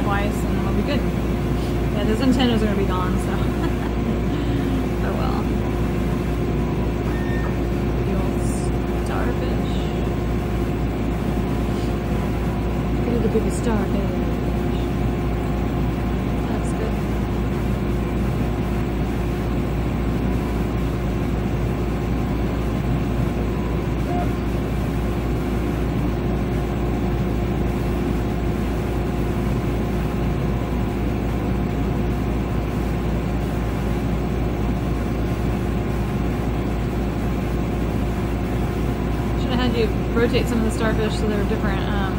twice and then we'll be good. Yeah, those antennas are gonna be gone, so. Oh well. The old starfish. Look at the baby starfish. That's good. Should have had you rotate some of the starfish so they're different